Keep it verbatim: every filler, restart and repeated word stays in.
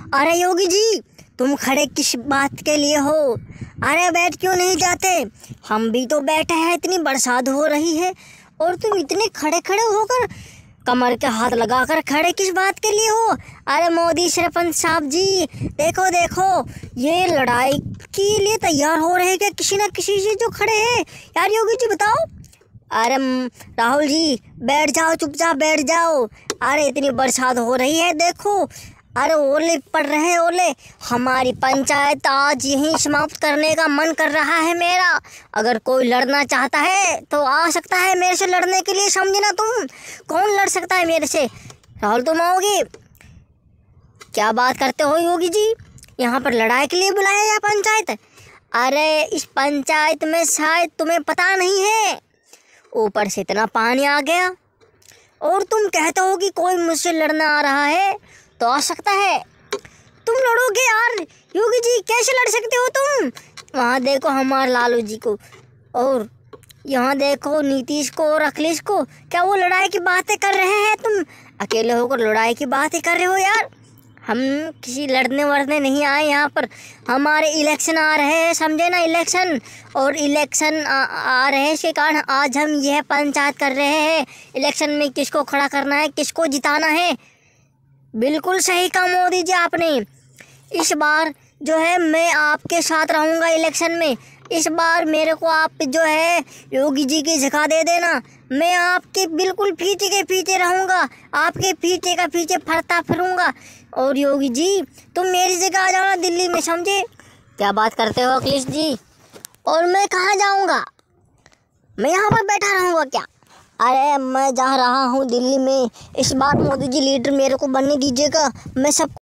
अरे योगी जी, तुम खड़े किस बात के लिए हो? अरे बैठ क्यों नहीं जाते? हम भी तो बैठे हैं, इतनी बरसात हो रही है और तुम इतने खड़े खड़े होकर कमर के हाथ लगाकर खड़े किस बात के लिए हो? अरे मोदी सरपंच साहब जी, देखो देखो, ये लड़ाई के लिए तैयार हो रहे हैं क्या किसी ना किसी से जो खड़े हैं? यार योगी जी बताओ। अरे राहुल जी, बैठ जाओ, चुपचाप बैठ जाओ। अरे इतनी बरसात हो रही है, देखो। अरे ओले पड़ रहे हैं, ओले। हमारी पंचायत आज यहीं समाप्त करने का मन कर रहा है मेरा। अगर कोई लड़ना चाहता है तो आ सकता है मेरे से लड़ने के लिए, समझे ना तुम? कौन लड़ सकता है मेरे से? राहुल तुम आओगे? क्या बात करते हो योगी जी? यहाँ पर लड़ाई के लिए बुलाया या पंचायत? अरे इस पंचायत में शायद तुम्हें पता नहीं है, ऊपर से इतना पानी आ गया और तुम कहते हो कि कोई मुझसे लड़ना आ रहा है तो आ सकता है। तुम लड़ोगे यार योगी जी, कैसे लड़ सकते हो तुम? वहाँ देखो हमारे लालू जी को, और यहाँ देखो नीतीश को और अखिलेश को, क्या वो लड़ाई की बातें कर रहे हैं? तुम अकेले होकर लड़ाई की बातें कर रहे हो यार। हम किसी लड़ने वड़ने नहीं आए यहाँ पर, हमारे इलेक्शन आ रहे हैं, समझे ना? इलेक्शन और इलेक्शन आ, आ रहे हैं, इसके कारण आज हम यह पंचायत कर रहे हैं। इलेक्शन में किसको खड़ा करना है, किसको जिताना है। बिल्कुल सही कहा मोदी जी आपने। इस बार जो है मैं आपके साथ रहूँगा इलेक्शन में। इस बार मेरे को आप जो है योगी जी की झुका दे देना, मैं आपके बिल्कुल पीछे के पीछे रहूँगा, आपके पीछे का पीछे फरता फिरूँगा। और योगी जी तुम मेरी जगह आ जाओ ना दिल्ली में, समझे? क्या बात करते हो अखिलेश जी? और मैं कहाँ जाऊँगा? मैं यहाँ पर बैठा रहूँगा क्या? अरे मैं जा रहा हूँ दिल्ली में। इस बार मोदी जी लीडर मेरे को बनने दीजिएगा, मैं सब